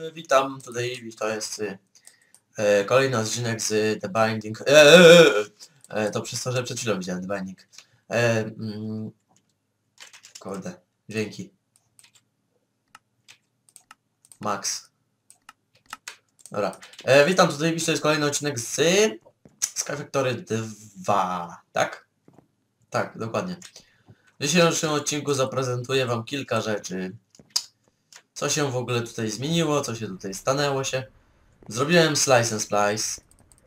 Witam, tutaj to jest kolejny odcinek z The Binding. To przez to, że przed chwilą widziałem The Binding. Kurde, dzięki. Max. Dobra. Witam, tutaj to jest kolejny odcinek z Sky Factory 2, tak? Tak, dokładnie. W dzisiejszym odcinku zaprezentuję wam kilka rzeczy. Co się w ogóle tutaj zmieniło, co się tutaj stanęło się. Zrobiłem Slice and Splice.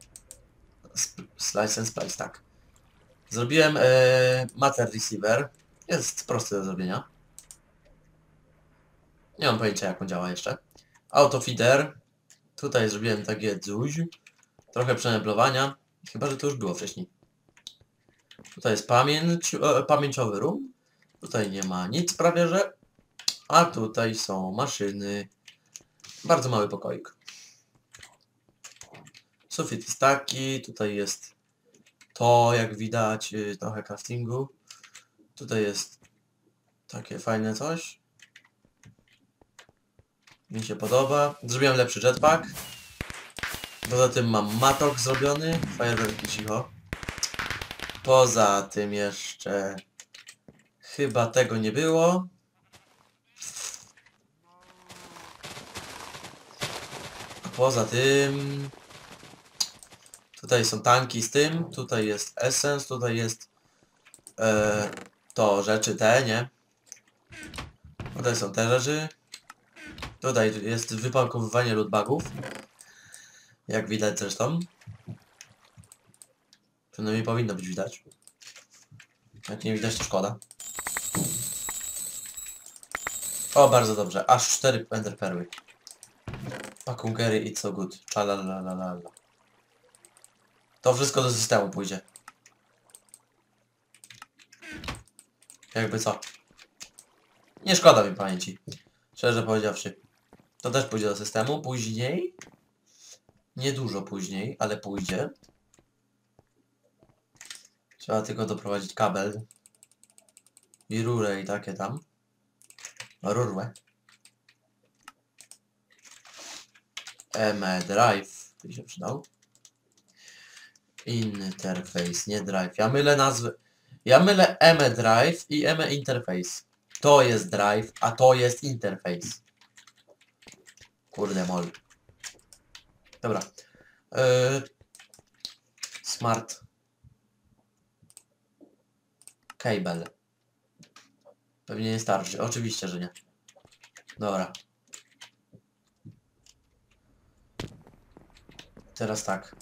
Slice and Splice, tak. Zrobiłem Matter Receiver. Jest prosty do zrobienia. Nie mam pojęcia, jak on działa jeszcze. Auto Feeder. Tutaj zrobiłem takie coś. Trochę przemeblowania. Chyba, że to już było wcześniej. Tutaj jest pamięciowy room. Tutaj nie ma nic prawie, że. A tutaj są maszyny. Bardzo mały pokoik. Sufit jest taki. Tutaj jest to, jak widać, trochę craftingu. Tutaj jest takie fajne coś. Mi się podoba. Zrobiłem lepszy jetpack. Poza tym mam matok zrobiony. Fajerwerki cicho. Poza tym jeszcze chyba tego nie było. A poza tym tutaj są tanki z tym. Tutaj jest essence. Tutaj jest to rzeczy te, nie? Tutaj są te rzeczy. Tutaj jest wypakowywanie lootbagów. Jak widać zresztą. Przynajmniej powinno być widać. Jak nie widać, to szkoda. O, bardzo dobrze. Aż 4 ender perły. Pakungery it's so good. Czalalalala. To wszystko do systemu pójdzie. Jakby co. Nie szkoda mi pamięci. Szczerze powiedziawszy. To też pójdzie do systemu. Później. Niedużo później, ale pójdzie. Trzeba tylko doprowadzić kabel. I rurę i takie tam. Rurę. Drive. Tu się przydał. Interface, nie drive. Ja mylę nazwy. Ja mylę drive i interface. To jest drive, a to jest interface. Kurde mol. Dobra. Smart cable. Pewnie nie starczy. Oczywiście, że nie. Dobra. Teraz tak.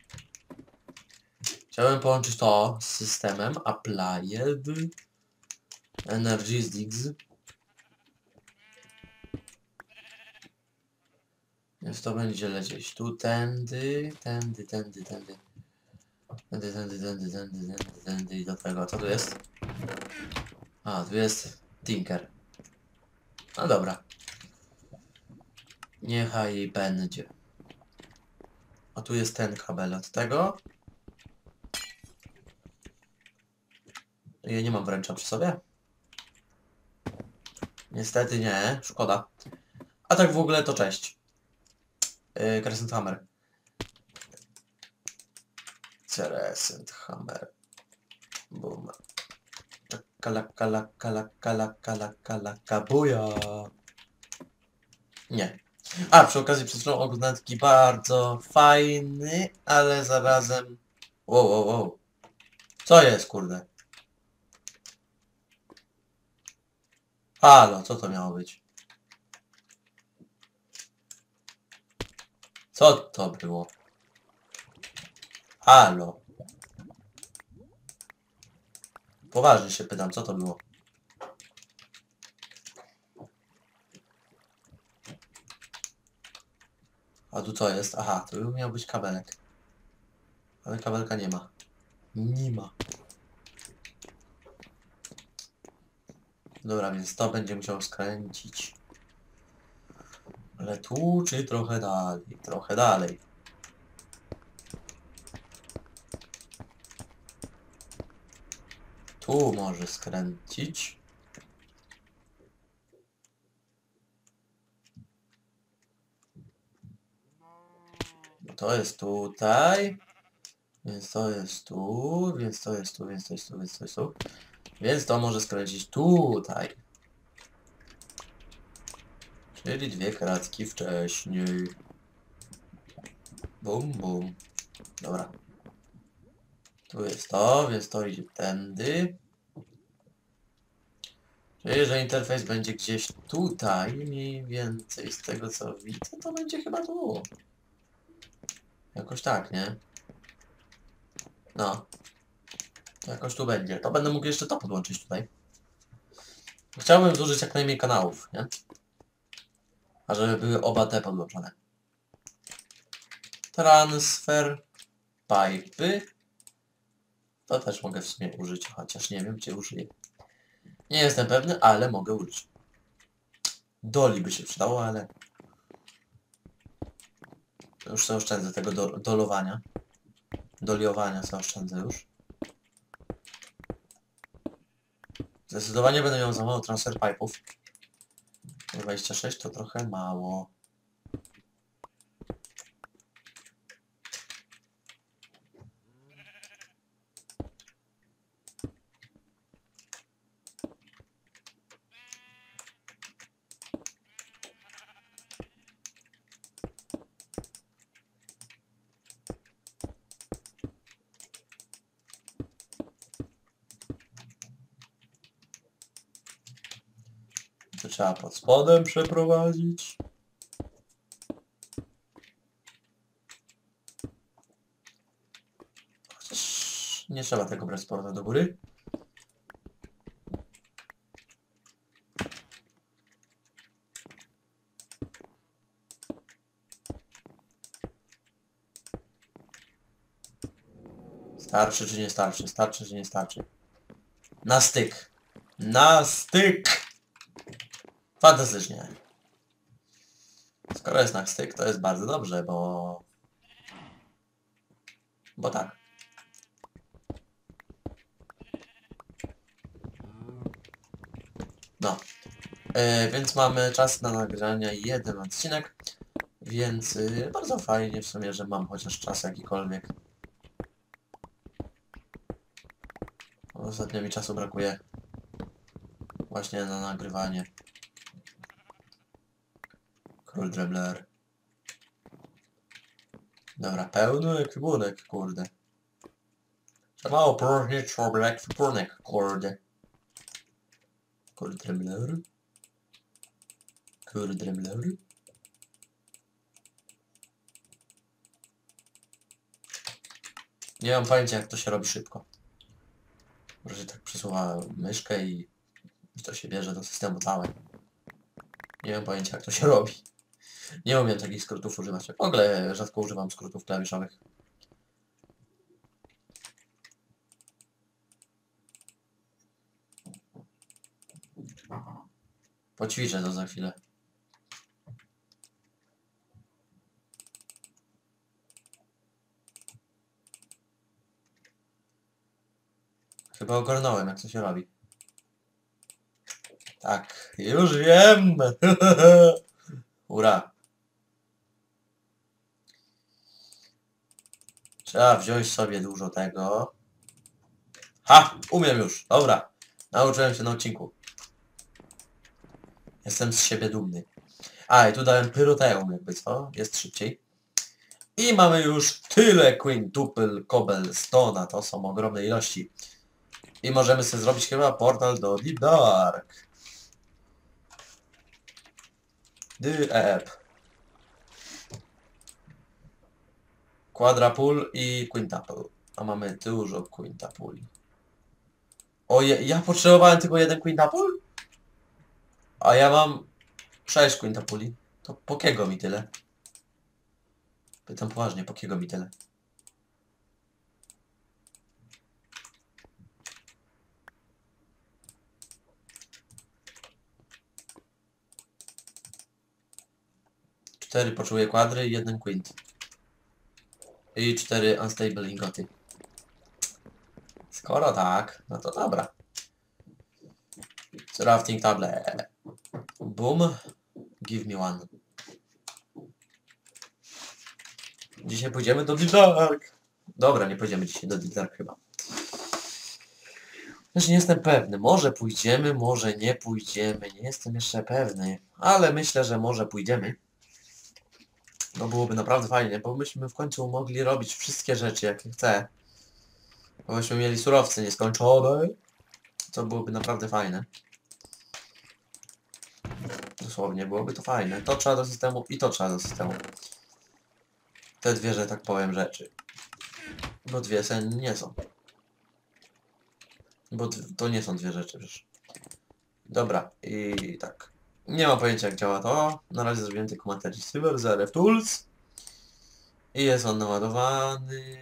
Chciałem połączyć to z systemem Applied Energy Sticks. Więc to będzie lecieć tu tędy i do tego. Co tu jest? A, tu jest Tinker. No dobra. Niechaj będzie. A tu jest ten kabel od tego. Ja nie mam wręcza przy sobie. Niestety nie, szkoda. A tak w ogóle to cześć. Crescent Hammer. Crescent Hammer. Boom. Kabuja. Nie. A, przy okazji przed chwilą oglądałem taki bardzo fajny, ale zarazem... Wow. Co jest, kurde? Halo, co to miało być? Co to było? Halo. Poważnie się pytam, co to było? A tu co jest? Aha, to miał być kabelek. Ale kabelka nie ma. Nie ma. Dobra, więc to będzie musiał skręcić. Ale tu czy trochę dalej? Trochę dalej. Tu może skręcić. To jest tutaj. Więc to jest tu, więc to jest tu, więc to jest tu, więc to jest tu. Więc to może skręcić tutaj. Czyli dwie kratki wcześniej. Bum, bum. Dobra. Tu jest to, więc to idzie tędy. Czyli, że interfejs będzie gdzieś tutaj, mniej więcej z tego co widzę, to będzie chyba tu. Jakoś tak, nie? No. To jakoś tu będzie. To będę mógł jeszcze to podłączyć tutaj. Chciałbym zużyć jak najmniej kanałów, nie? A żeby były oba te podłączone. Transfer pipy. To też mogę w sumie użyć, chociaż nie wiem gdzie użyję. Nie jestem pewny, ale mogę użyć. Doli by się przydało, ale... Już sobie oszczędzę tego dolowania. Doliowania sobie oszczędzę już. Zdecydowanie będę miał za mało transfer pipe'ów. 26 to trochę mało. To trzeba pod spodem przeprowadzić. Chociaż nie trzeba tego brać z powrotem do góry. Starczy czy nie starczy? Starczy czy nie starczy? Na styk. Na styk! Fantastycznie. Skoro jest na styk, to jest bardzo dobrze, bo... Bo tak. No. Więc mamy czas na nagranie jeden odcinek. Więc bardzo fajnie w sumie, że mam chociaż czas jakikolwiek. Ostatnio mi czasu brakuje właśnie na nagrywanie. Król Dremler. Dobra, pełny ekwipunek, kurde. Za mało próżni, trzeba ekwipunek, kurde. Król Dremler. Król Dremler. Nie mam pojęcia jak to się robi szybko. Może się tak przesuwa myszkę i to się bierze do systemu całe. Nie mam pojęcia jak to się robi. Nie umiem takich skrótów używać. W ogóle rzadko używam skrótów klawiszowych. Poćwiczę to za chwilę. Chyba ogarnąłem jak to się robi. Tak, już wiem! Ura! Trzeba wziąć sobie dużo tego. Ha! Umiem już! Dobra. Nauczyłem się na odcinku. Jestem z siebie dumny. A, i tu dałem pyroteum jakby co? Jest szybciej. I mamy już tyle quintuple cobblestone'a. To są ogromne ilości. I możemy sobie zrobić chyba portal do Deep Dark. Quadruple i quintuple. A mamy dużo quintupli. O, ja potrzebowałem tylko jeden quintuple? A ja mam 6 quintupli. To po kiego mi tyle? Pytam poważnie, po kiego mi tyle? Cztery potrzebuję kwadry i jeden quint. I 4 unstable ingoty. Skoro tak, no to dobra. Crafting table. Boom. Give me one. Dzisiaj pójdziemy do The Dark. Dobra, nie pójdziemy dzisiaj do The Dark chyba. Też nie jestem pewny. Może pójdziemy, może nie pójdziemy. Nie jestem jeszcze pewny. Ale myślę, że może pójdziemy. No byłoby naprawdę fajnie, bo myśmy w końcu mogli robić wszystkie rzeczy, jakie chcę. Bo byśmy mieli surowce nieskończone. To byłoby naprawdę fajne. Dosłownie, byłoby to fajne. To trzeba do systemu i to trzeba do systemu. Te dwie, że tak powiem, rzeczy. Bo dwie sen nie są. Bo to nie są dwie rzeczy przecież. Dobra, i tak. Nie mam pojęcia jak działa to. Na razie zrobiłem tylko Material Cyber z RF Tools. I jest on naładowany.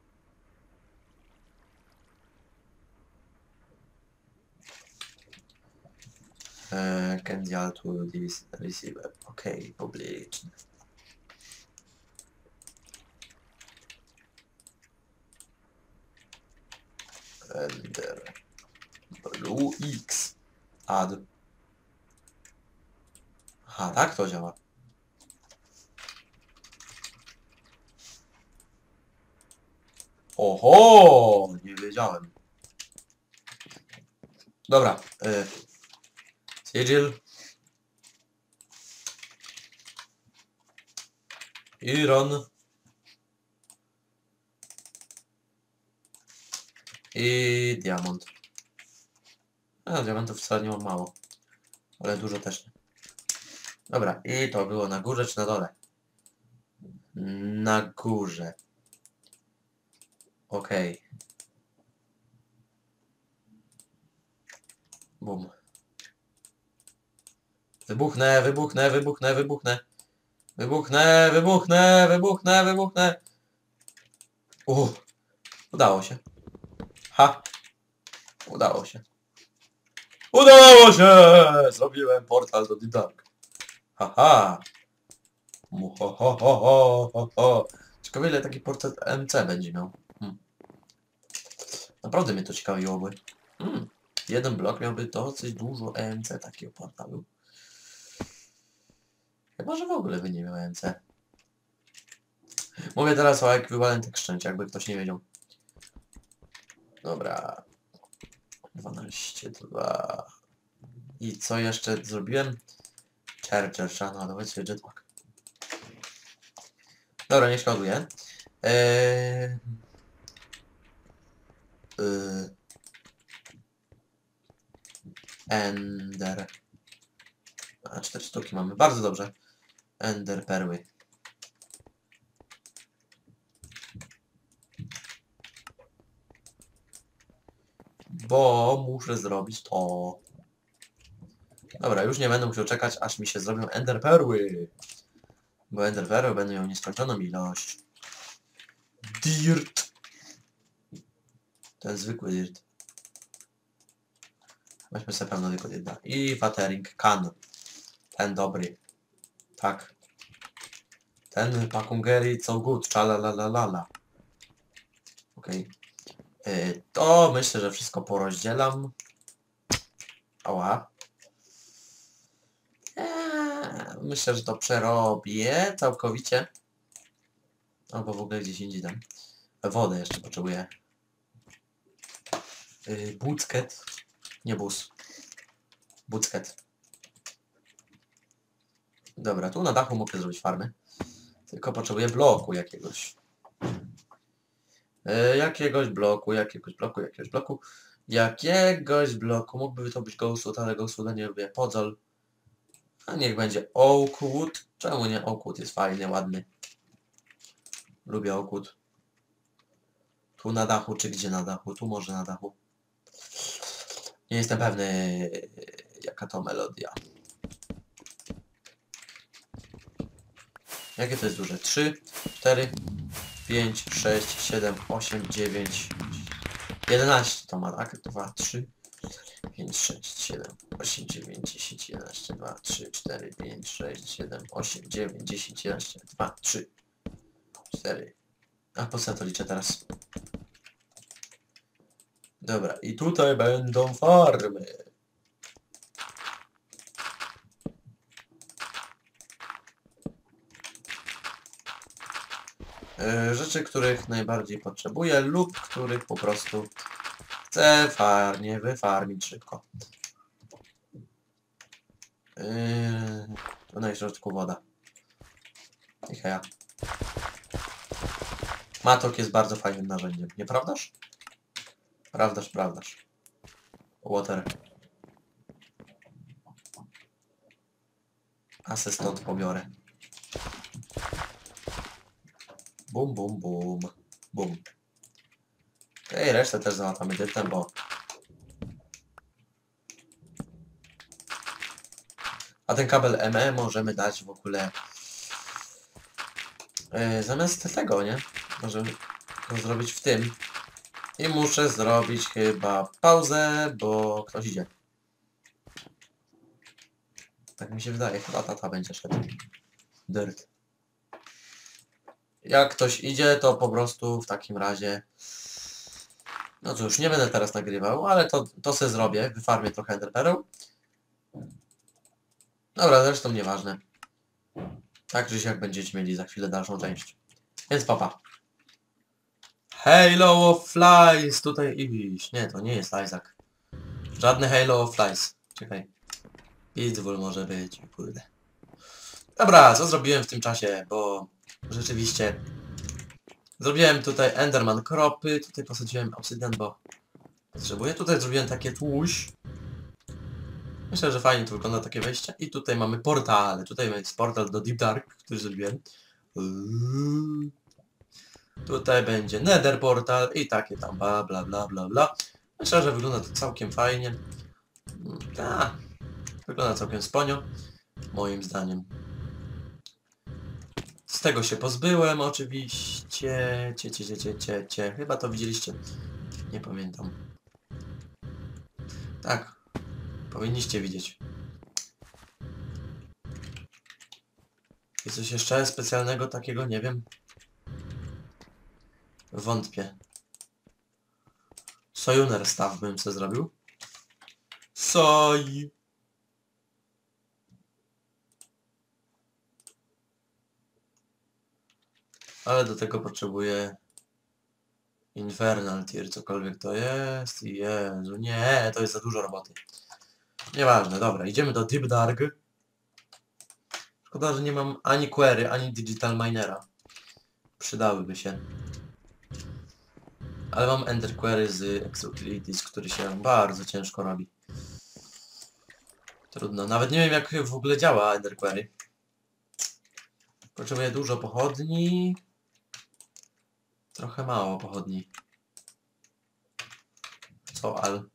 Candy to this receiver. Ok, publiczny. Render. Blue X. Add. Aha, tak to działa. Oho! Nie wiedziałem. Dobra. Sigil. Iron. I diamont. A, diamentów wcale nie mam mało. Ale dużo też nie. Dobra, i to było na górze czy na dole? Na górze. Okej. Bum. Wybuchnę, wybuchnę, wybuchnę, wybuchnę. Wybuchnę, wybuchnę, wybuchnę, wybuchnę. Udało się. Ha! Udało się. Udało się! Zrobiłem portal do The Dark. Haha! Muhohohohoho. Ciekawe ile taki portal MC będzie miał. Naprawdę mnie to ciekawiłoby. Jeden blok miałby dosyć dużo EMC takiego portalu. Chyba, że w ogóle by nie miał EMC. Mówię teraz o ekwiwalentach szczęść, jakby ktoś nie wiedział. Dobra. 12, 2. I co jeszcze zrobiłem? Charger, trzeba naładować sobie jetpack. Dobra, nie szkoduję. Ender. A 4 sztuki mamy, bardzo dobrze. Ender perły. Bo muszę zrobić to. Dobra, już nie będę musiał czekać, aż mi się zrobią ender perły. Bo ender perły będą miał nieskończoną ilość. Dirt. To jest zwykły dirt. Weźmy sobie pewno tylko jedna. I watering can. Ten dobry. Tak. Ten pakungeri so good. Czalalalala. Okej. To myślę, że wszystko porozdzielam. Ała. Myślę, że to przerobię całkowicie. Albo w ogóle gdzieś indziej tam. Wodę jeszcze potrzebuję. Bucket. Nie bus. Bucket. Dobra, tu na dachu mogę zrobić farmę. Tylko potrzebuję bloku jakiegoś. Jakiegoś bloku, jakiegoś bloku, jakiegoś bloku. Jakiegoś bloku. Mógłby to być Ghostwood, ale Ghostwooda nie lubię. Podzol. A niech będzie Oakwood. Czemu nie? Oakwood jest fajny, ładny. Lubię Oakwood. Tu na dachu, czy gdzie na dachu? Tu może na dachu. Nie jestem pewny, jaka to melodia. Jakie to jest duże? 3, 4, 5, 6, 7, 8, 9, 11 to ma, tak? 2, 3, 5, 6, 7, 8, 9, 10, 11, 2, 3, 4, 5, 6, 7, 8, 9, 10, 11, 2, 3, 4. A po co to liczę teraz? Dobra, i tutaj będą farmy. rzeczy, których najbardziej potrzebuję lub których po prostu chcę wyfarmić szybko. Tu na środku woda. I heja. Matok jest bardzo fajnym narzędziem, nieprawdaż? Prawdaż. Water. A se stąd pobiorę. Bum, bum, bum. Bum. Okej, resztę też załatamy dyftem, bo... A ten kabel ME możemy dać w ogóle... zamiast tego, nie? Możemy to zrobić w tym. I muszę zrobić chyba pauzę, bo ktoś idzie. Tak mi się wydaje, chyba tata będzie szedł. Dirt. Jak ktoś idzie, to po prostu w takim razie... No cóż, nie będę teraz nagrywał, ale to se zrobię. Wyfarmię trochę enderpearl. Dobra, zresztą nieważne. Tak czy siak będziecie mieli za chwilę dalszą część. Więc papa. Halo of Flies! Tutaj iść. Nie, to nie jest Isaac. Żadne Halo of Flies. Czekaj. Pitbull może być, kurde. Dobra, co zrobiłem w tym czasie, bo rzeczywiście zrobiłem tutaj Enderman kropy, tutaj posadziłem obsydian, bo potrzebuję. Tutaj zrobiłem takie tłuś. Myślę, że fajnie to wygląda takie wejście. I tutaj mamy portale. Tutaj jest portal do Deep Dark, który zrobiłem. Tutaj będzie Nether portal i takie tam bla bla bla bla bla. Myślę, że wygląda to całkiem fajnie. Tak, wygląda całkiem sponio, moim zdaniem. Z tego się pozbyłem oczywiście. Chyba to widzieliście. Nie pamiętam. Tak. Powinniście widzieć. I coś jeszcze specjalnego takiego? Nie wiem. Wątpię. Sojuner staw bym se zrobił. Soj. Ale do tego potrzebuję Infernal Tier, cokolwiek to jest. Jezu, nie, to jest za dużo roboty. Nieważne, dobra, idziemy do Deep Dark. Szkoda, że nie mam ani query, ani digital minera. Przydałyby się. Ale mam ender query z Exotilities, który się bardzo ciężko robi. Trudno, nawet nie wiem jak w ogóle działa ender query. Potrzebuję dużo pochodni. Trochę mało pochodni. Co al?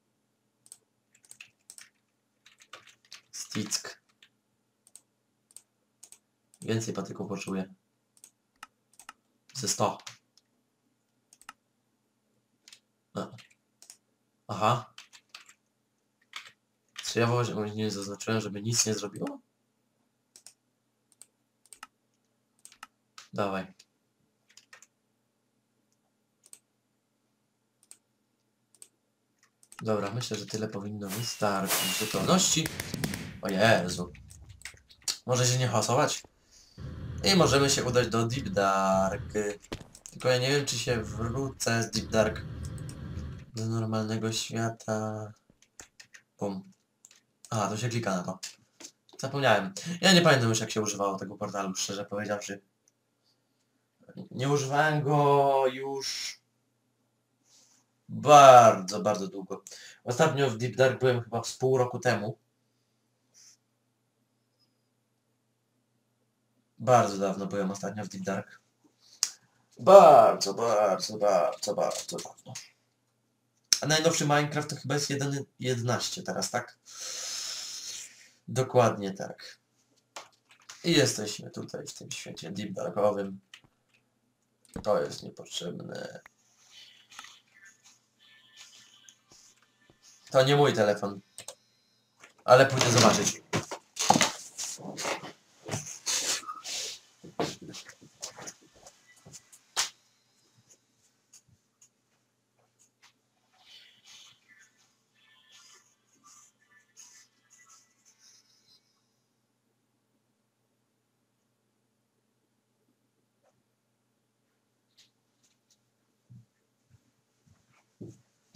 Stick. Więcej patyków potrzebuję. Ze 100. Aha. Czy ja właśnie nie zaznaczyłem, żeby nic nie zrobiło? Dawaj. Dobra, myślę, że tyle powinno mi starczyć zupełności. O Jezu. Może się nie hasować? I możemy się udać do Deep Dark. Tylko ja nie wiem, czy się wrócę z Deep Dark do normalnego świata. Bum. Aha, to się klika na to. Zapomniałem. Ja nie pamiętam już jak się używało tego portalu, szczerze powiedziawszy. Nie używałem go już bardzo, bardzo długo. Ostatnio w Deep Dark byłem chyba z pół roku temu. Bardzo dawno byłem ostatnio w Deep Dark. Bardzo dawno. A najnowszy Minecraft to chyba jest 1.11 teraz, tak? Dokładnie tak. I jesteśmy tutaj w tym świecie Deep Darkowym. To jest niepotrzebne. To nie mój telefon. Ale pójdę zobaczyć.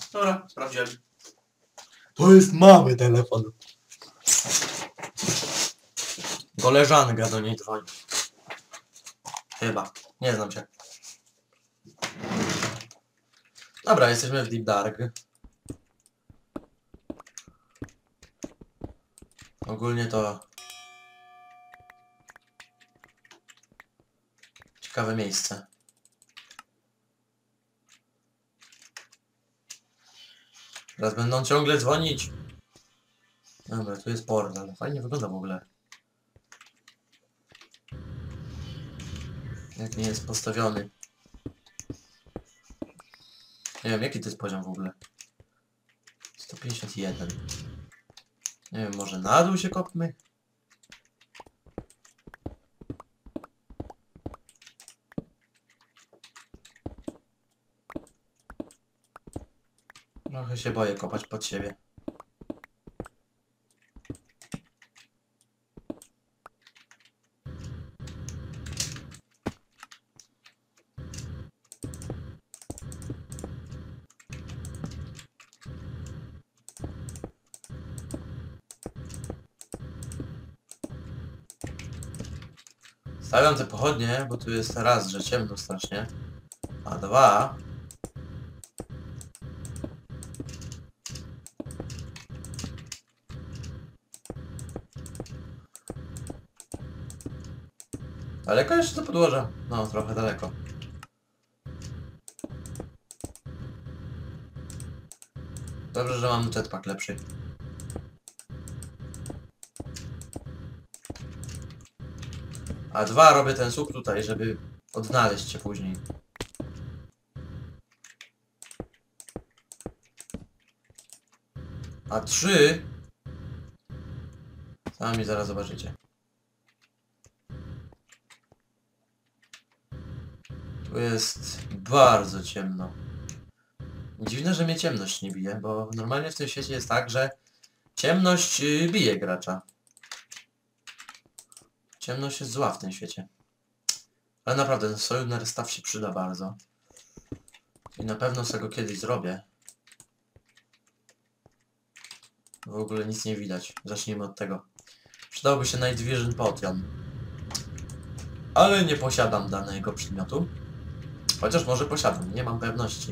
Dobra, sprawdziłem. To jest mały telefon. Koleżanka do niej dzwoni. Chyba. Nie znam się. Dobra, jesteśmy w Deep Dark. Ogólnie to... ciekawe miejsce. Teraz będą ciągle dzwonić. Dobra, tu jest portal. Fajnie wygląda w ogóle. Jak nie jest postawiony. Nie wiem, jaki to jest poziom w ogóle. 151. Nie wiem, może na dół się kopmy? Trochę się boję kopać pod siebie. Stawiam te pochodnie, bo tu jest raz, że ciemno strasznie. A dwa... Daleko jeszcze to podłoża? No, trochę daleko. Dobrze, że mam jetpack lepszy. A dwa robię ten słup tutaj, żeby odnaleźć się później. A trzy... sami zaraz zobaczycie. Tu jest bardzo ciemno. Dziwne, że mnie ciemność nie bije, bo normalnie w tym świecie jest tak, że ciemność bije gracza. Ciemność jest zła w tym świecie. Ale naprawdę ten Sojourner Staff się przyda bardzo. I na pewno z tego kiedyś zrobię. W ogóle nic nie widać. Zacznijmy od tego. Przydałby się Night Vision Potion. Ale nie posiadam danego przedmiotu. Chociaż może posiadam, nie mam pewności.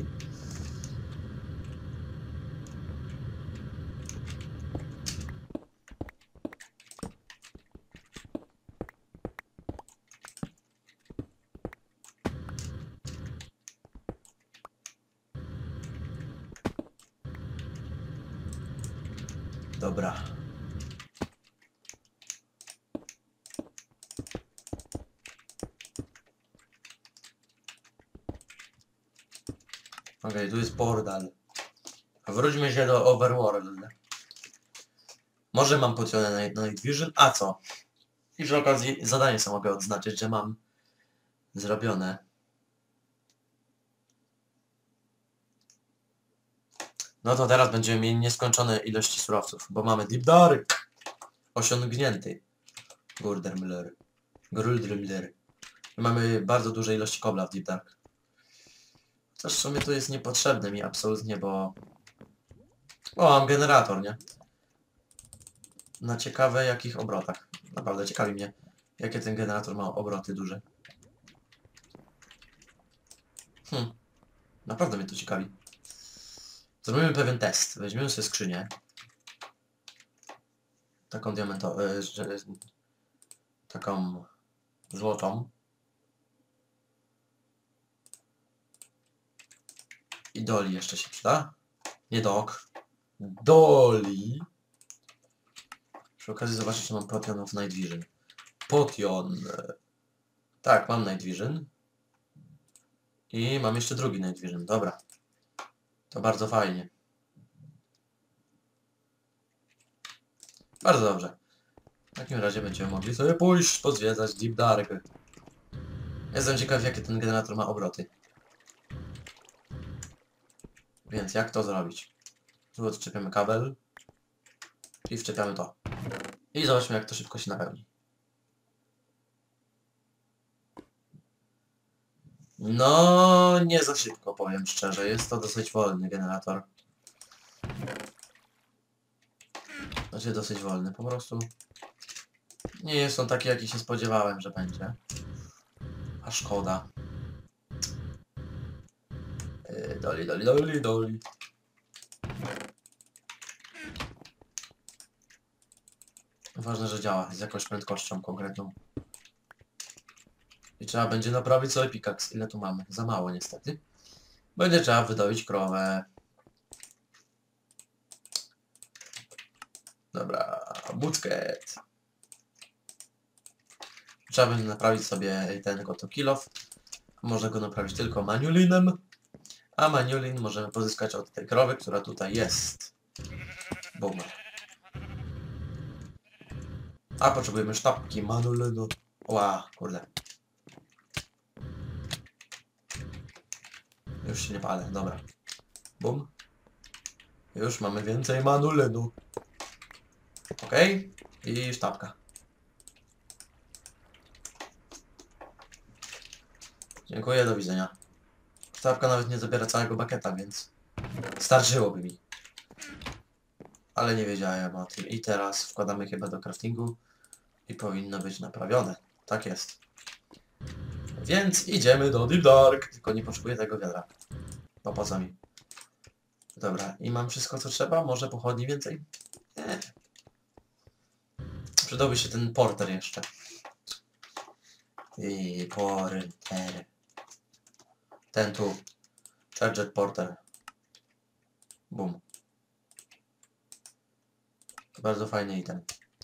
Dobra. Okej, tu jest portal. Wróćmy się do Overworld. Może mam pocionę na Night Vision, a co? I przy okazji zadanie sobie mogę odznaczyć, że mam zrobione. No to teraz będziemy mieli nieskończone ilości surowców, bo mamy Deep Dark osiągnięty. Gurdemler. Gruldrimler. Mamy bardzo duże ilości kobla w Deep Dark. Chociaż w sumie to jest niepotrzebne mi absolutnie, bo... O, mam generator, nie? Na ciekawe jakich obrotach. Naprawdę ciekawi mnie, jakie ten generator ma obroty duże. Naprawdę mnie to ciekawi. Zrobimy pewien test. Weźmiemy sobie skrzynię. Taką diamentową... taką... złotą. I Doli jeszcze się przyda. Nie Dok. Doli. Przy okazji zobaczyć, czy mam potionów Night Vision. Potion. Tak, mam Night Vision. I mam jeszcze drugi Night Vision. Dobra. To bardzo fajnie. Bardzo dobrze. W takim razie będziemy mogli sobie pójść pozwiedzać Deep Dark. Jestem ciekaw, jakie ten generator ma obroty. Więc jak to zrobić? Tu odczepiamy kabel. I wczepiamy to. I zobaczmy, jak to szybko się napełni. No, nie za szybko, powiem szczerze. Jest to dosyć wolny generator. Znaczy dosyć wolny, po prostu nie jest on taki, jaki się spodziewałem, że będzie. A szkoda. Doli. Ważne, że działa z jakąś prędkością konkretną. I trzeba będzie naprawić sobie pickaxe. Ile tu mamy? Za mało niestety. Będzie trzeba wydoić krowę. Dobra, bucket. Trzeba będzie naprawić sobie ten oto kill off. Można go naprawić tylko maniulinem. A maniulin możemy pozyskać od tej krowy, która tutaj jest. Bum. A potrzebujemy sztabki manulinu. Ła, kurde. Już się nie palę, dobra. Bum. Już mamy więcej manulinu. Okej. I sztabka. Dziękuję, do widzenia. Sztabka nawet nie zabiera całego bakieta, więc starczyłoby mi. Ale nie wiedziałem o tym. I teraz wkładamy chyba do craftingu i powinno być naprawione. Tak jest. Więc idziemy do Deep Dark. Tylko nie potrzebuję tego wiadra. Bo po co mi? Dobra, i mam wszystko co trzeba? Może pochodni więcej? Nie. Przydałby się ten porter jeszcze. I porter. Ten tu. Charger porter. Bum. Bardzo fajny item.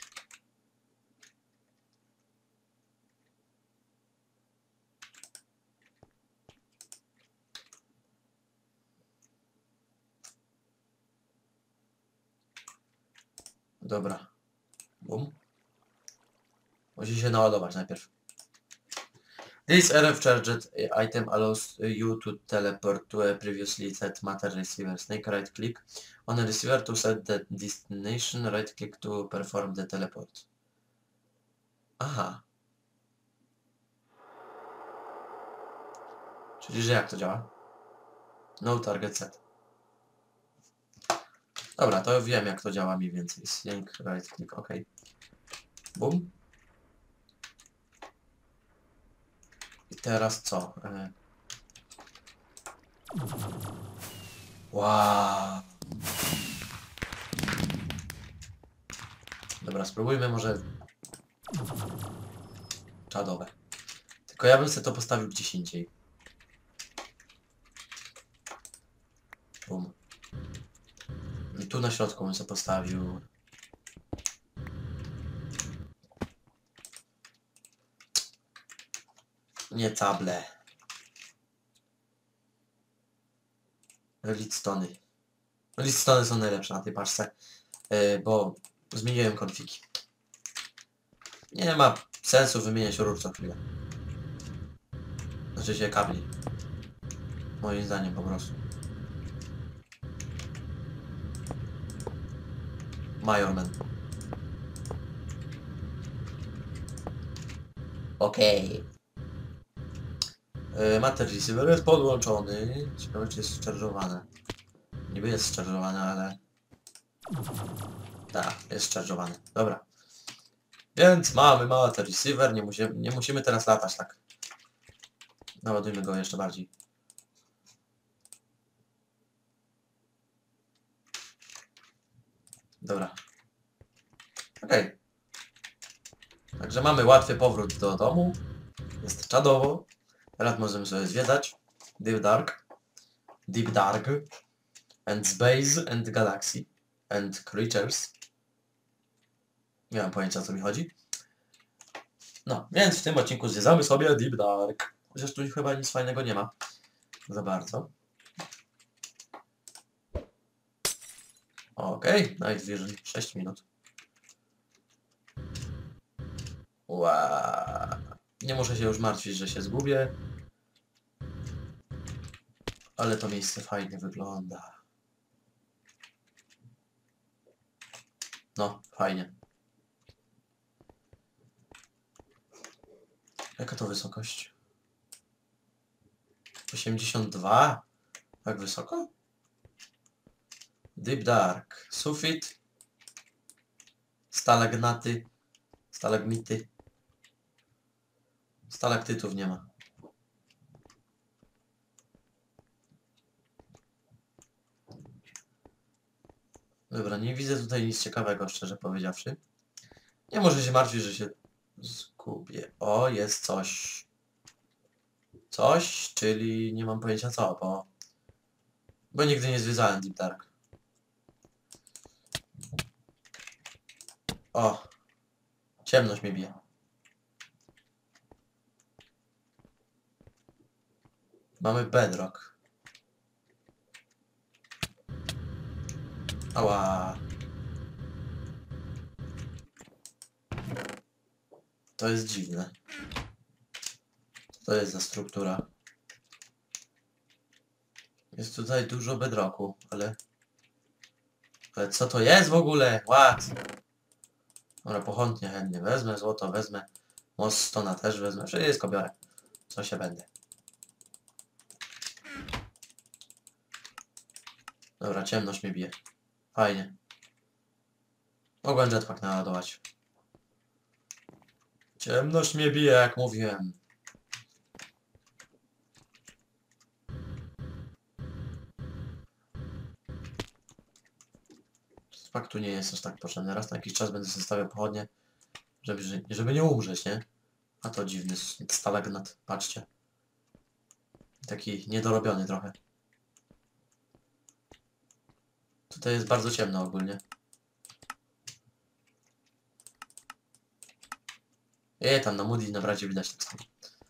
Dobra. Bum. Musi się naładować najpierw. This RF charged item allows you to teleport to a previously set matter receiver. Snake right click on a receiver to set the destination, right click to perform the teleport. Aha. Czyli że jak to działa? No target set. Dobra, to wiem jak to działa mniej więcej. Snake right click, ok. Bum. I teraz co? Wow. Dobra, spróbujmy może czadowe. Tylko ja bym sobie to postawił gdzieś indziej. Bum. I tu na środku bym sobie postawił. Nie table. Leadstony. Leadstony są najlepsze na tej paczce. Bo zmieniłem konfigi. Nie ma sensu wymieniać rur co chwilę. Znaczy się kabli. Moim zdaniem po prostu. Majorman. Okej. Matter receiver jest podłączony. Ciekawe czy jest zcharżowane. Niby jest zcharżowane, ale... Tak, jest zcharżowany. Dobra. Więc mamy matter receiver. Nie musimy teraz latać tak. Naładujmy go jeszcze bardziej. Dobra. Okej. Także mamy łatwy powrót do domu. Jest czadowo. Teraz możemy sobie zwiedzać. Deep Dark. Deep Dark. And Space and Galaxy. And Creatures. Nie mam pojęcia o co mi chodzi. No, więc w tym odcinku zwiedzamy sobie Deep Dark. Chociaż tu chyba nic fajnego nie ma. Za bardzo. Okej, Night Vision. 6 minut. Wow. Nie muszę się już martwić, że się zgubię. Ale to miejsce fajnie wygląda. No, fajnie. Jaka to wysokość? 82? Tak wysoko? Deep Dark. Sufit. Stalagnaty. Stalagmity. Stalaktytów nie ma. Dobra, nie widzę tutaj nic ciekawego, szczerze powiedziawszy. Nie może się martwić, że się zgubię. O, jest coś. Coś, czyli nie mam pojęcia co, bo nigdy nie zwiedzałem Deep Dark. O, ciemność mnie bije. Mamy bedrock. Ała. To jest dziwne. Co to jest za struktura? Jest tutaj dużo bedrocku, ale co to jest w ogóle? What? Dobra, pochątnie chętnie wezmę, złoto wezmę. Mostona też wezmę, wszystko biorę. Co się będę. Dobra, ciemność mnie bije. Fajnie. Mogłem jetpack naładować. Ciemność mnie bije, jak mówiłem. Fakt tu nie jest aż tak potrzebny. Raz na jakiś czas będę zostawiał pochodnie, żeby nie umrzeć, nie? A to dziwny stalagnat, patrzcie. Taki niedorobiony trochę. Tutaj jest bardzo ciemno ogólnie. Tam na Moody na bracie widać tak samo.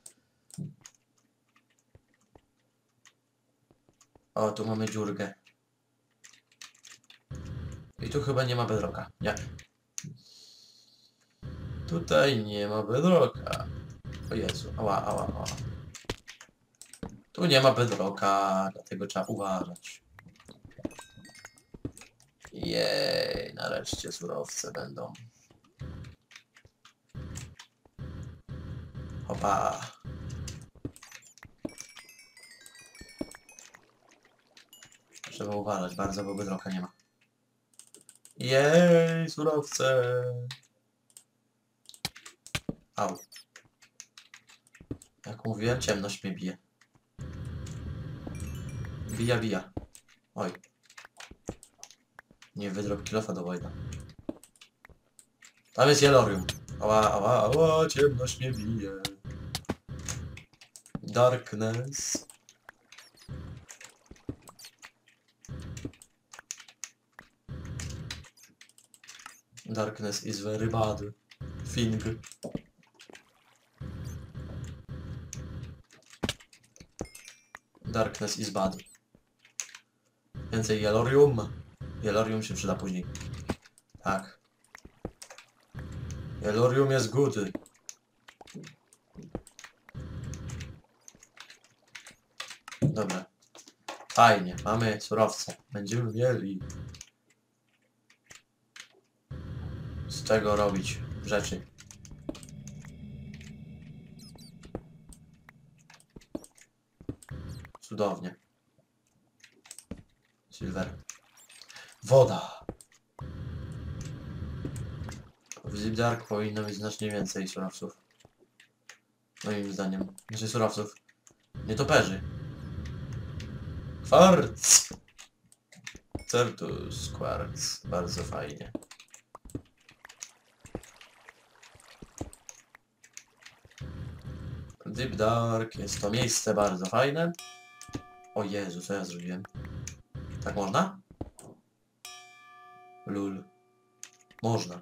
O, tu mamy dziurkę. I tu chyba nie ma bedrocka. Nie. Tutaj nie ma bedrocka. O Jezu, ała, ała, ała. Tu nie ma bedrocka, dlatego trzeba uważać. Jej, nareszcie surowce będą. Hopa. Trzeba uważać bardzo, bo bedrocka nie ma. Jej, surowce. Au. Jak mówiłem, ciemność mnie bije. Bija, bija. Oj. Nie wydrop kilofa do Wojda. Tam jest Yellorium. Ała, ała, ała, ciemność mnie bije. Darkness. Darkness is very bad thing. Darkness is bad. Więcej Yellorium. Yellorium się przyda później. Tak. Yellorium jest good. Dobra. Fajnie. Mamy surowce. Będziemy mieli z czego robić rzeczy. Cudownie. Silver. Woda. W Deep Dark powinno być znacznie więcej surowców. Moim zdaniem. Znaczy surowców. Nietoperzy. Kwarc. Certus Quartz. Bardzo fajnie. Deep Dark. Jest to miejsce bardzo fajne. O Jezu, co ja zrobiłem? Tak można? Lul. Można.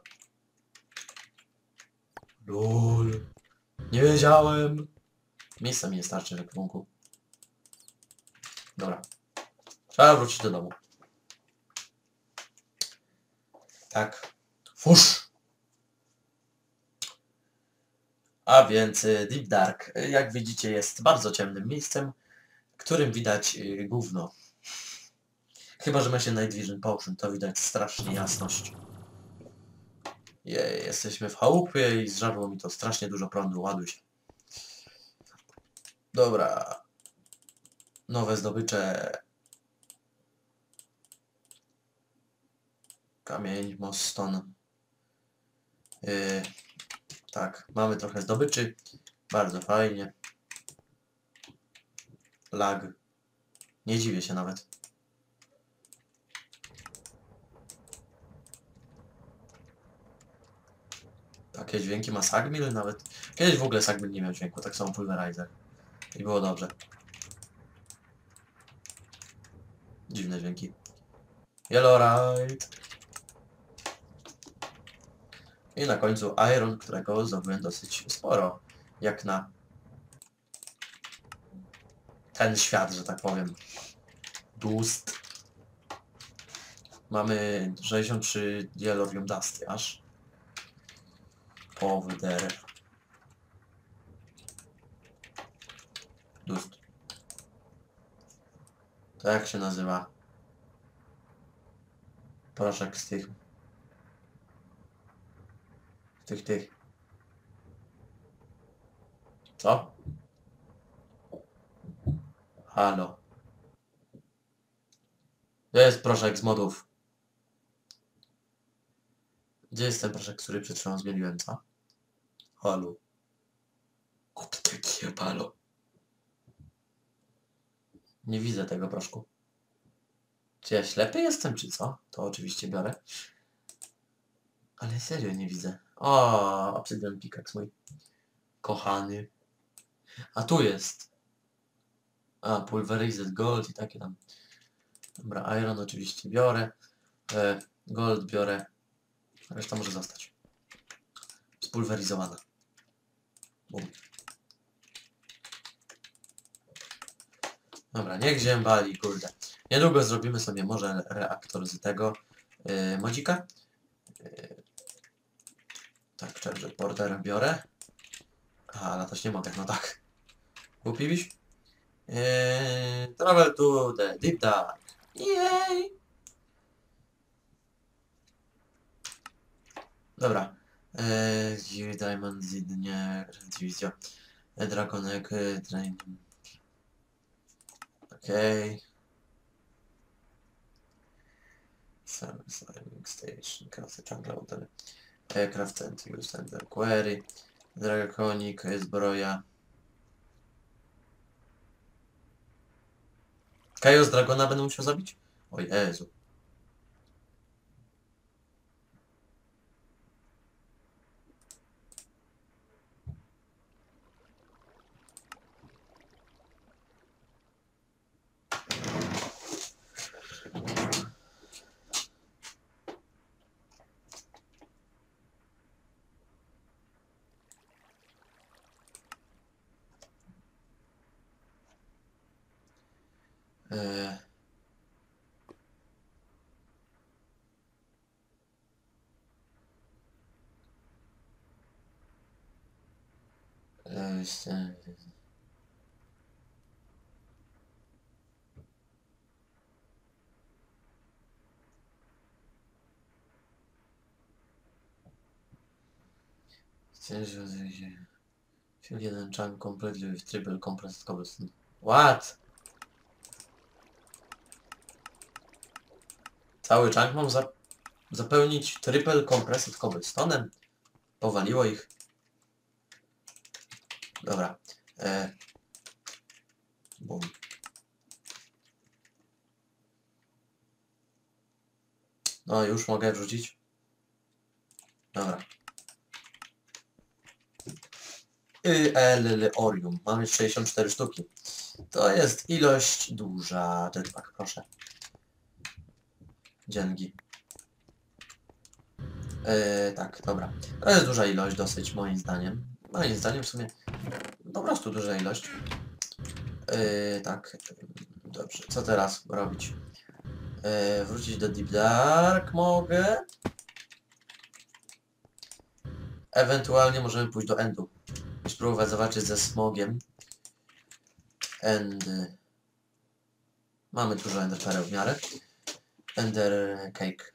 Lul. Nie wiedziałem. Miejsca mi nie starczy w ekwipunku. Dobra. Trzeba wrócić do domu. Tak. Fusz. A więc Deep Dark, jak widzicie, jest bardzo ciemnym miejscem, którym widać gówno. Chyba że ma się Night Vision Potion, to widać strasznie jasność. Jej, jesteśmy w chałupie i zżarło mi to strasznie dużo prądu, ładuj się. Dobra. Nowe zdobycze. Kamień, moston. Tak, mamy trochę zdobyczy. Bardzo fajnie. Lag. Nie dziwię się nawet. Takie dźwięki ma Sagmil nawet. Kiedyś w ogóle Sagmil nie miał dźwięku, tak samo Pulverizer. I było dobrze. Dziwne dźwięki. Yellowride. I na końcu Iron, którego zdobyłem dosyć sporo. Jak na ten świat, że tak powiem. Boost. Mamy 63 Yellorium Dusty aż. Powder. Dust. To jak się nazywa? Proszek z tych... Tych... Co? Halo. Gdzie jest proszek z modów? Gdzie jest ten proszek, który przed chwilą zmieniłem, co? Halo. Kuptykie, halo. Nie widzę tego proszku. Czy ja ślepy jestem, czy co? To oczywiście biorę. Ale serio nie widzę. O, Obsidian Pickaxe mój kochany. A tu jest. A, Pulverized Gold i takie tam. Dobra, Iron oczywiście biorę. Gold biorę. Reszta może zostać. Spulweryzowana. Bum. Dobra, niech ziębali, kurde. Niedługo zrobimy sobie może reaktor z tego modzika. Tak, Charger Porter biorę. Aha, latać nie mogę, no tak. Głupi wiś? Travel to the Deep Dark. Jej! Dobra. Diamond Zidnie, Divizja. Dragonek, Train. Okej. Saving Station, Craft Jungle, Craft Center, Center Query. Dragonik, zbroja. Chaos Dragona będę musiał zabić? O Jezu. Eee, eee, Fill jeden chunk completely with triple compressed cobblestone. What? Cały chunk mam zapełnić triple compressed cobblestone'em? Powaliło ich. Dobra. Bum. No już mogę wrzucić. Dobra. Orium. Mamy 64 sztuki. To jest ilość duża. Jetpack, proszę. Dzięki. Tak, dobra. To jest duża ilość dosyć, moim zdaniem. Moim zdaniem w sumie po prostu duża ilość. Tak. Dobrze, co teraz robić? Wrócić do Deep Dark mogę. Ewentualnie możemy pójść do Endu. Spróbować zobaczyć ze smogiem. End. Mamy dużo Ender Pearl w miarę. Ender Cake.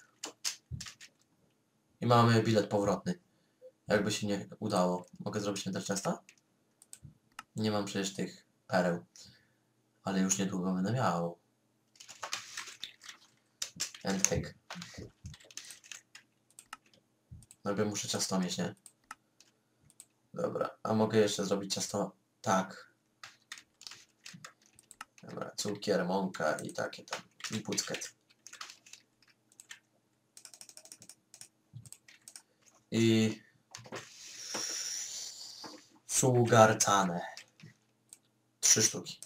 I mamy bilet powrotny. Jakby się nie udało. Mogę zrobić Ender Chesta? Nie mam przecież tych pereł. Ale już niedługo będę miał. End Cake. Najpierw muszę ciasto mieć, nie? Dobra, a mogę jeszcze zrobić ciasto... Tak. Dobra, cukier, mąka i takie tam. I pucket. I... sugarcane. 3 sztuki.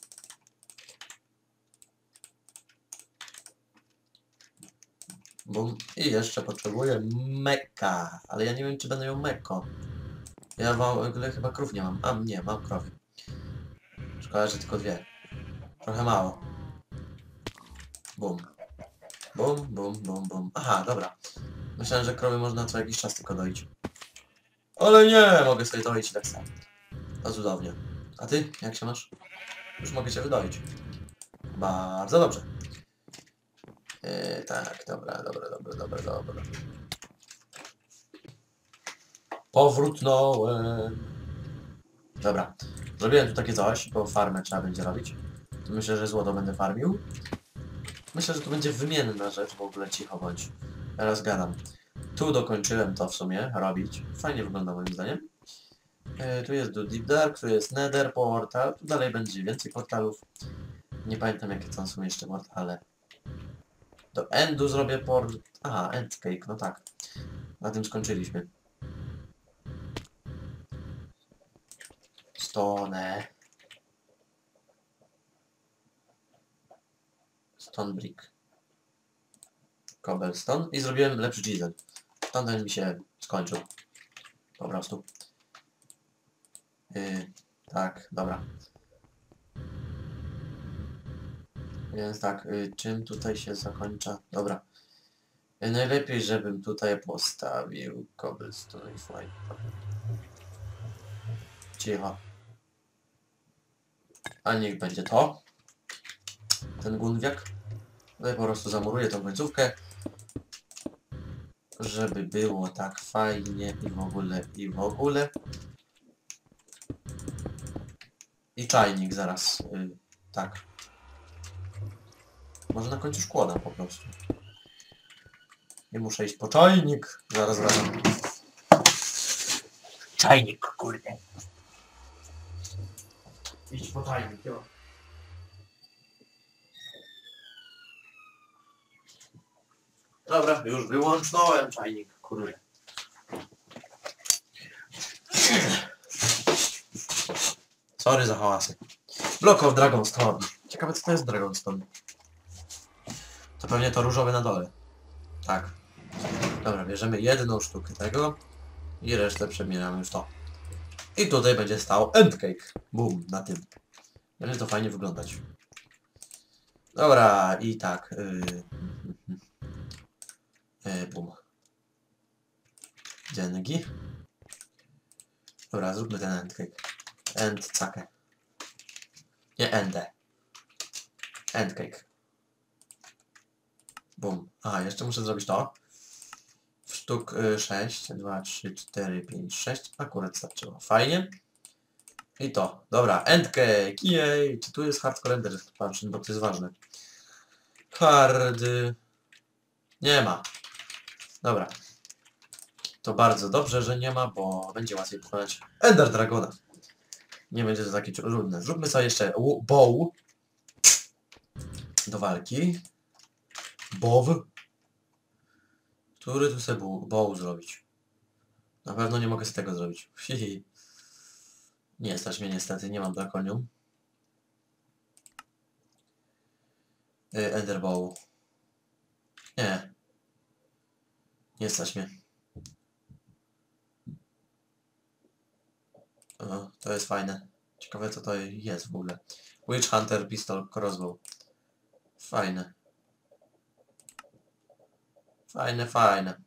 Bum. I jeszcze potrzebuję meka. Ale ja nie wiem, czy będę miał meko. Ja w ogóle chyba krów nie mam. A nie, mam krowy. Szkoda, że tylko 2. Trochę mało. Bum. Bum, bum, bum, bum. Aha, dobra. Myślałem, że krowy można co jakiś czas tylko doić. Ale nie, mogę sobie doić tak samo. To cudownie. A ty, jak się masz? Już mogę cię wydoić. Bardzo dobrze. Tak, dobra. Powrótnąłem. Dobra. Zrobiłem tu takie coś, bo farmę trzeba będzie robić. To myślę, że złoto będę farmił. Myślę, że to będzie wymienna rzecz, w ogóle cicho bądź. Teraz gadam. Tu dokończyłem to w sumie robić. Fajnie wygląda moim zdaniem. Tu jest do Deep Dark, tu jest Nether portal. Tu dalej będzie więcej portalów. Nie pamiętam jakie tam są jeszcze portale. Do Endu zrobię port... Aha, Endcake, no tak. Na tym skończyliśmy. Stone brick. Cobblestone. I zrobiłem lepszy diesel. Tamten mi się skończył. Po prostu. Tak, dobra. Więc tak, czym tutaj się zakończa? Dobra. Najlepiej, żebym tutaj postawił cobblestone i fajnie. Cicho. A niech będzie to. Ten gunwiak. Tutaj po prostu zamuruję tą końcówkę. Żeby było tak fajnie i w ogóle. I czajnik zaraz. Tak. Może na końcu szkło po prostu. Nie muszę iść po czajnik. Zaraz wracam. Czajnik, kurde. Idź po czajnik, jo. Dobra, już wyłączyłem czajnik, kurde. Sorry za hałasy. Block of Dragonstone. Ciekawe co to jest Dragonstone. To pewnie to różowe na dole. Tak. Dobra, bierzemy jedną sztukę tego i resztę przemieniamy już to. I tutaj będzie stał Endcake. Boom, na tym. Będzie to fajnie wyglądać. Dobra, i tak. Boom. Dzięki. Dobra, zróbmy ten Endcake. Endcake. Nie endę. Endcake. Boom. Aha, jeszcze muszę zrobić to. Sztuk 6, 2, 3, 4, 5, 6. Akurat starczyło. Fajnie. I to. Dobra, endcake. Jej. Czy tu jest hardcore render expansion, bo to jest ważne. Hard. Nie ma. Dobra. To bardzo dobrze, że nie ma, bo będzie łatwiej pokonać Ender Dragona. Nie będzie to takie trudne. Zróbmy sobie jeszcze bow. Do walki. Bow. Który tu sobie bow zrobić? Na pewno nie mogę z tego zrobić. Hihi. Nie stać mnie niestety, nie mam drakonium. Ender bow. Nie. Nie stać mnie. O, to jest fajne. Ciekawe co to jest w ogóle. Witch Hunter Pistol Crossbow. Fajne. Fajne.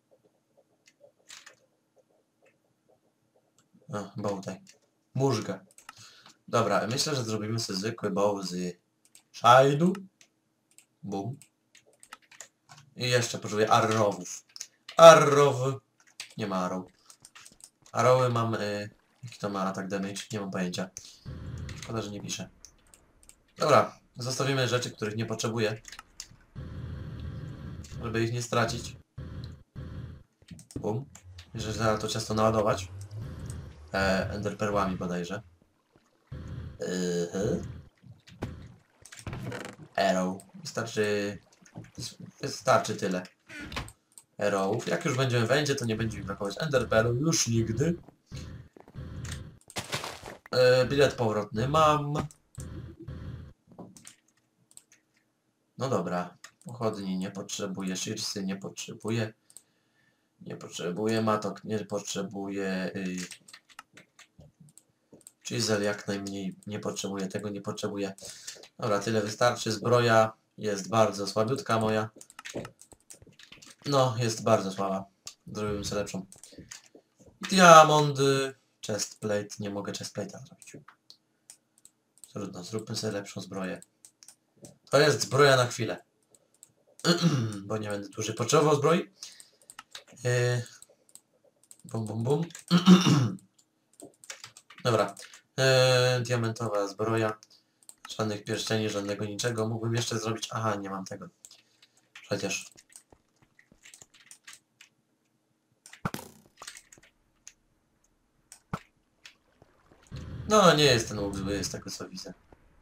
O, bowtaj. Móżga. Dobra, myślę, że zrobimy sobie zwykły bow z shine'u. Boom. I jeszcze potrzebuję arrowów. Arrow. Nie ma arrow. Arrowy mam... jaki to ma atak damage? Nie mam pojęcia. Szkoda, że nie piszę. Dobra, zostawimy rzeczy, których nie potrzebuję. Żeby ich nie stracić. Bum. Jeżeli zaraz to ciasto naładować. Enderperłami bodajże. Arrow. Wystarczy tyle. Arrowów. Jak już będziemy wędzie, to nie będzie mi brakować enderpearl już nigdy. Bilet powrotny mam. No dobra. Pochodni nie potrzebuję, shirsy nie potrzebuję. Nie potrzebuję matok, nie potrzebuję... Chisel jak najmniej nie potrzebuję, tego nie potrzebuję. Dobra, tyle wystarczy. Zbroja jest bardzo słabiutka moja. No, jest bardzo słaba. Zrobiłbym sobie lepszą. Diamond, chestplate. Nie mogę chestplate'a zrobić. Trudno, zróbmy sobie lepszą zbroję. To jest zbroja na chwilę. Bo nie będę dłużej potrzebował zbroi. Bum, bum, bum. Dobra. Diamentowa zbroja. Żadnych pierścieni, żadnego niczego. Mógłbym jeszcze zrobić... Aha, nie mam tego. Przecież. No, nie jest ten łuk zły, jest tego co widzę.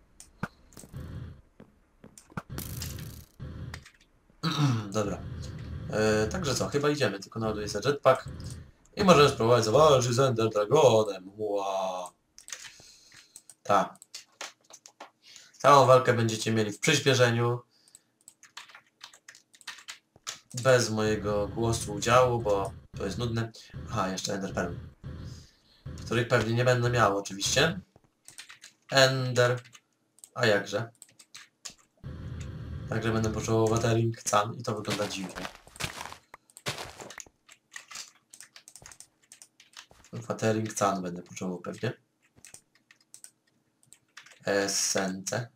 Dobra. Także co, chyba idziemy, tylko naładuję sobie jetpack. I możemy spróbować zawalczyć z Ender Dragonem. Wow. Tak. Całą walkę będziecie mieli w przyspieszeniu. Bez mojego głosu udziału, bo to jest nudne. Aha, jeszcze Ender Pearl. Których pewnie nie będę miał oczywiście. Ender. A jakże. Także będę potrzebował watering can i to wygląda dziwnie. Watering can będę potrzebował pewnie. Essence.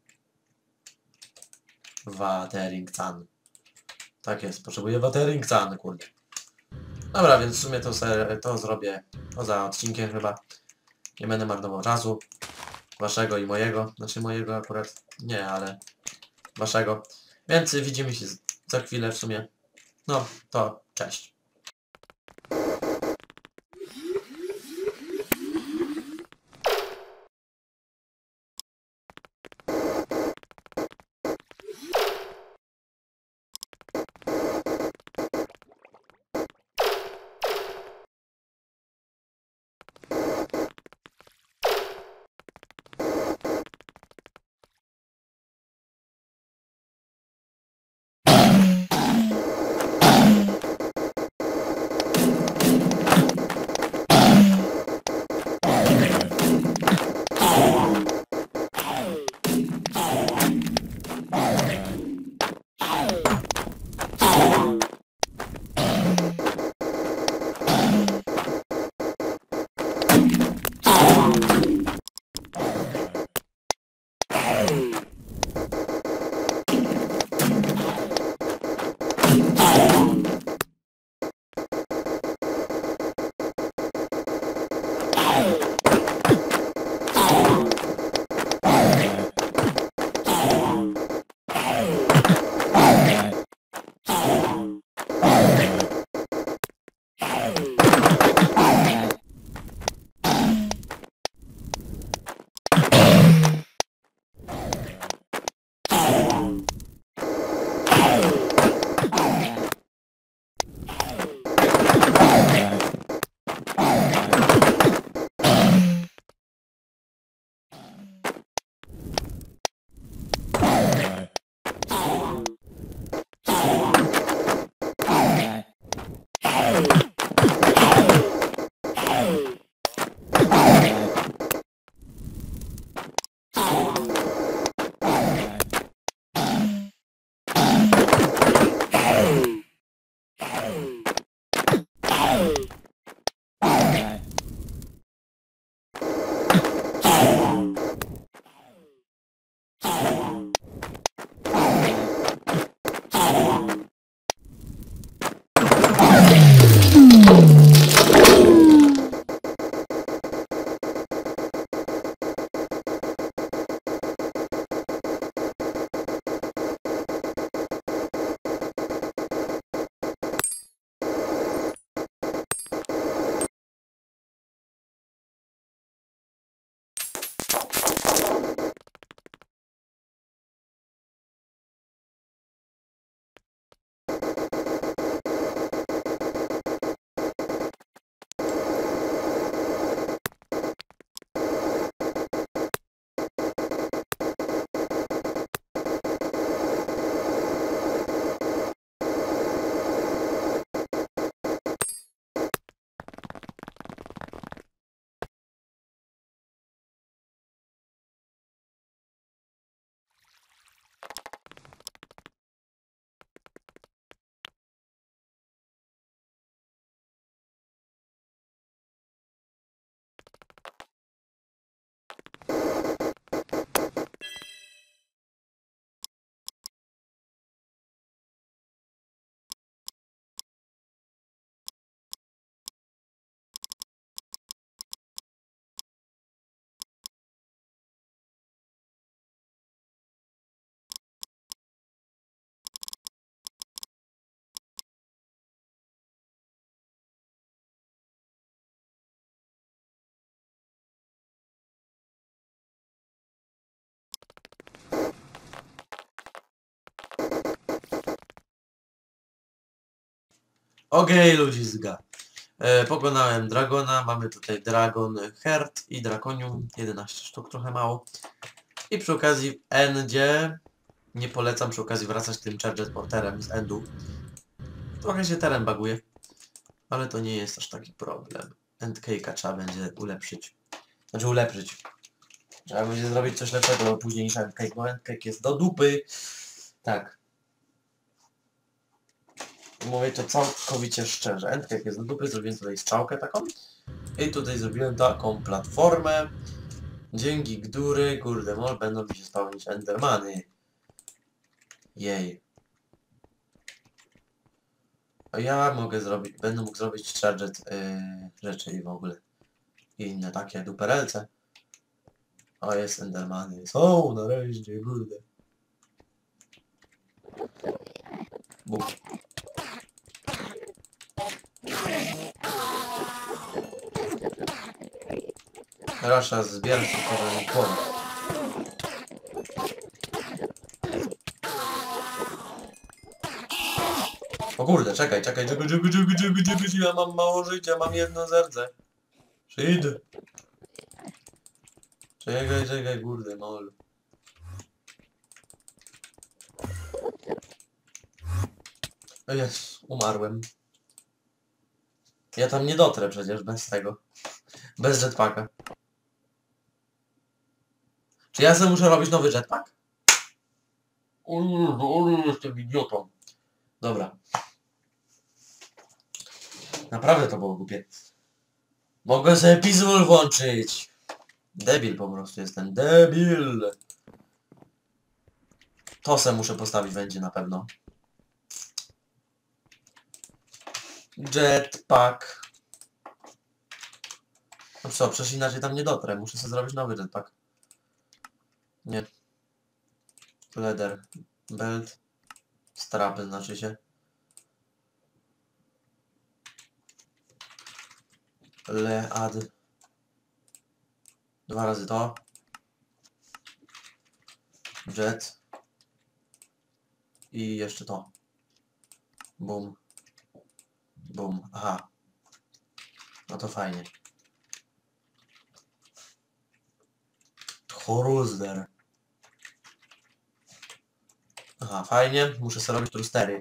Watering can. Tak jest, potrzebuję watering can, kurde. Dobra, więc w sumie to zrobię poza odcinkiem chyba. Nie będę marnował czasu. Waszego i mojego. Znaczy mojego akurat nie, ale waszego. Więc widzimy się za chwilę w sumie. No, to cześć. Okej, ludziska. Pokonałem Dragona, mamy tutaj Dragon Heart i Drakonium, 11 sztuk, trochę mało. I przy okazji w Endzie, nie polecam przy okazji wracać tym Charger Porterem z Endu. Trochę się teren baguje, ale to nie jest aż taki problem. Endcake'a trzeba będzie ulepszyć. Znaczy ulepszyć. Trzeba będzie zrobić coś lepszego później niż Endcake, bo Endcake jest do dupy. Tak. Mówię to całkowicie szczerze. Endcake jest do dupy, zrobiłem tutaj strzałkę taką. I tutaj zrobiłem taką platformę. Dzięki której, kurde mol, będą mi się spełnić Endermany. Jej. A ja mogę zrobić, będę mógł zrobić charged rzeczy i w ogóle. I inne takie duperelce. O, jest Endermany. Są nareszcie, kurde. Bum. Rasza zbierać to płon. O kurde, czekaj, ja mam mało życia, mam jedno serce. Przyjdę. Czekaj, kurde, mol. O jest, umarłem. Ja tam nie dotrę przecież bez tego. Bez jetpacka. Czy ja sobie muszę robić nowy jetpack? O, jestem idiotą. Dobra. Naprawdę to było głupie. Mogę sobie Peaceful włączyć. Debil po prostu jestem. Debil. To se muszę postawić będzie na pewno. Jetpack. No co, przecież inaczej tam nie dotrę. Muszę sobie zrobić nowy jetpack. Nie. Leather. Belt. Strapy znaczy się. Lead. 2 razy to. Jet. I jeszcze to. Bum. Bum. Aha. No to fajnie. Horuzder. Aha, fajnie. Muszę sobie robić trustery.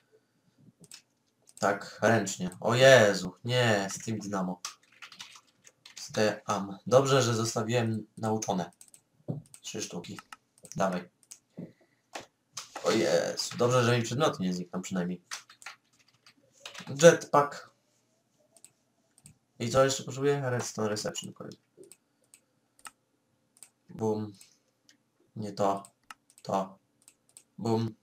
Tak, ręcznie. O Jezu. Nie, Steam Dynamo. Steam. Dobrze, że zostawiłem nauczone. 3 sztuki. Dawaj. O Jezu. Dobrze, że mi przedmioty nie znikną przynajmniej. Jetpack. I co jeszcze potrzebuję? Redstone Reception. Boom. Nie to. To. Boom.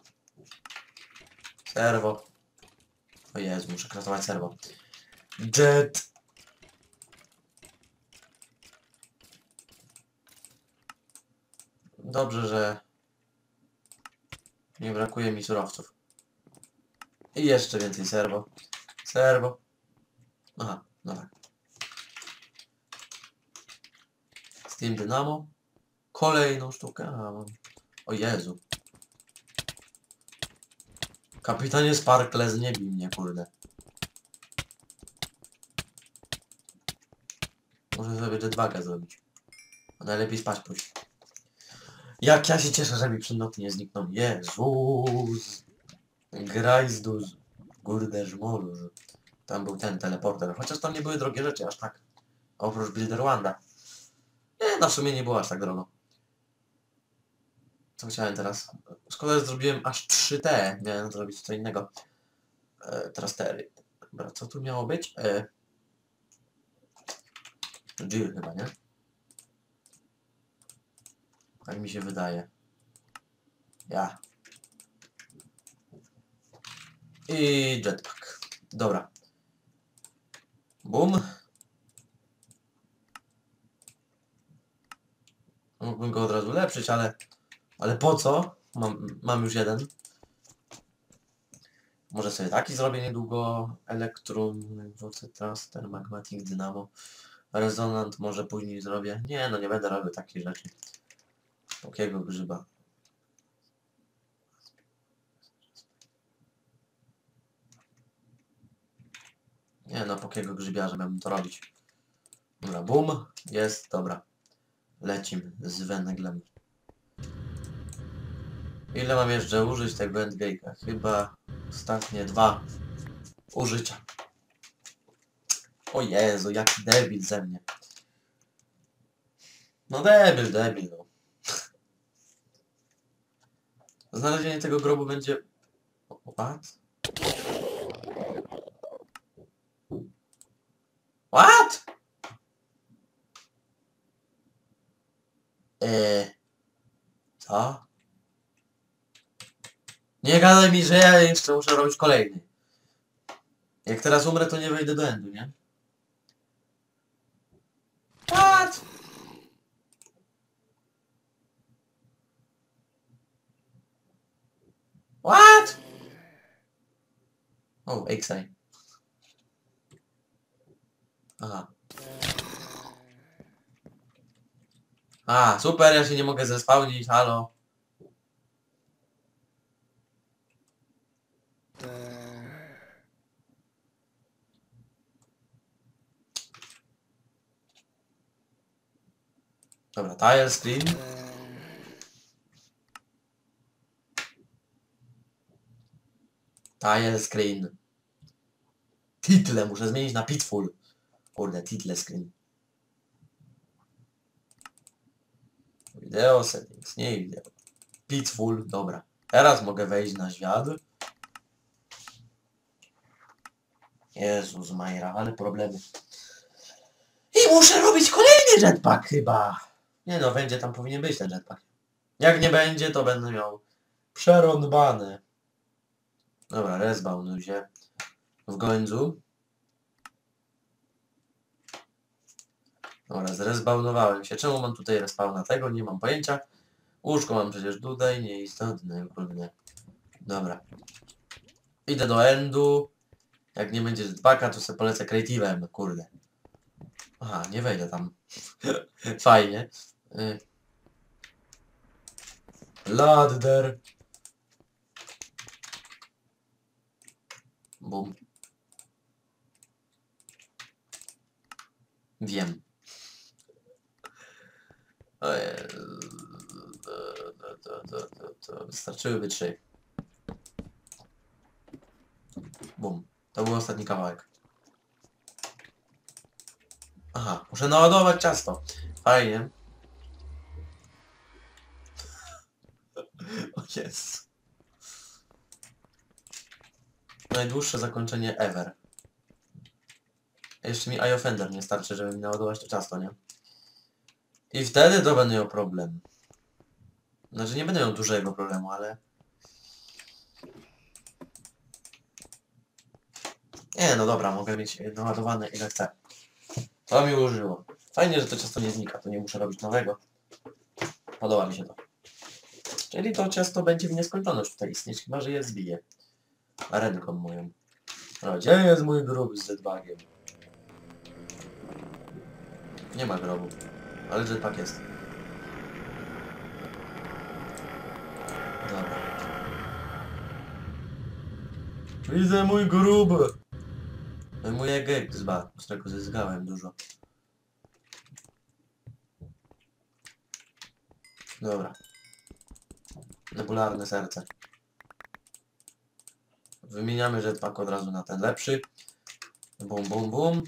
Serwo. O Jezu, muszę kraftować serwo. Jet. Dobrze, że nie brakuje mi surowców. I jeszcze więcej serwo. Serwo. Aha, no tak. Steam Dynamo. Kolejną sztukę. Aha, mam. O Jezu. Kapitanie Sparkles, nie bij mnie, kurde. Muszę sobie jetpacka zrobić. A najlepiej spać pójść. Jak ja się cieszę, że mi przedmioty nie znikną. Jezus. Grajzduz. Kurde żmolu. Tam był ten teleporter. Chociaż tam nie były drogie rzeczy, aż tak. Oprócz Builderlanda. Nie, no w sumie nie było aż tak drogo. Co chciałem teraz? Szkoda, że zrobiłem aż 3T. Miałem zrobić co innego. Trastery. Dobra, co tu miało być? Jill chyba, nie? Tak mi się wydaje. Ja. I jetpack. Dobra. Boom. Mógłbym go od razu ulepszyć, ale... Ale po co? Mam już jeden. Może sobie taki zrobię niedługo. Elektrum, Traster, Magmatic, Dynamo. Rezonant może później zrobię. Nie, no nie będę robił takich rzeczy. Takiego grzyba. Nie no, pokiego grzybiarza miałbym to robić. Dobra, bum. Jest, dobra. Lecimy z węglem. Ile mam jeszcze użyć tego endgate'a? Chyba ostatnie 2 użycia. O Jezu, jaki debil ze mnie. No debil, no. Znalezienie tego grobu będzie... What? What? Co? Nie gadaj mi, że ja jeszcze muszę robić kolejny. Jak teraz umrę, to nie wejdę do endu, nie? What? What? O, X-Ray. Aha. A, super, ja się nie mogę zespałnić, halo. Dobra, tile screen. Tile screen. Title muszę zmienić na Pitfall. Kurde, title screen. Video settings, nie wideo. Pitfall, dobra. Teraz mogę wejść na świat. Jezus Majra, ale problemy. I muszę robić kolejny jetpack chyba. Nie no, będzie tam powinien być ten jetpack. Jak nie będzie, to będę miał przerąbane. Dobra, respawn się w końcu. Dobra, zrespawnowałem się. Czemu mam tutaj respawna tego? Nie mam pojęcia. Łóżko mam przecież tutaj, nieistotne, kurde. Dobra. Idę do endu. Jak nie będzie jetpacka, to sobie polecę creative'em, kurde. Aha, nie wejdę tam. Fajnie. Ladder. Bum. Wiem. To wystarczyłyby 3. Bum. To był ostatni kawałek. Aha, muszę naładować ciasto. Fajnie. O jest. Najdłuższe zakończenie ever. Jeszcze mi iOfender nie starczy, żeby mi naładować to ciasto, nie? I wtedy to będę miał problem. Znaczy nie będę miał dużego problemu, ale... Nie, no dobra, mogę mieć naładowane ile chcę. To mi użyło. Fajnie, że to ciasto nie znika, to nie muszę robić nowego. Podoba mi się to. Czyli to ciasto będzie w nieskończoność tutaj istnieć, chyba że je zbiję. Ręką moją. No, gdzie jest mój grób z jetpackiem? Nie ma grobu. Ale jetpack jest. Dobra. Widzę mój grób! Mój egzba, z którego zyskałem dużo. Dobra. Nebularne serce. Wymieniamy jetpack od razu na ten lepszy. Bum, bum, bum.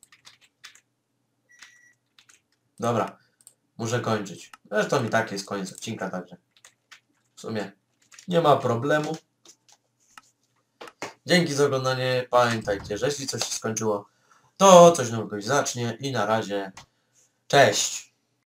Dobra. Muszę kończyć. Zresztą i tak jest koniec odcinka, także w sumie nie ma problemu. Dzięki za oglądanie. Pamiętajcie, że jeśli coś się skończyło, to coś nowego się zacznie i na razie. Cześć!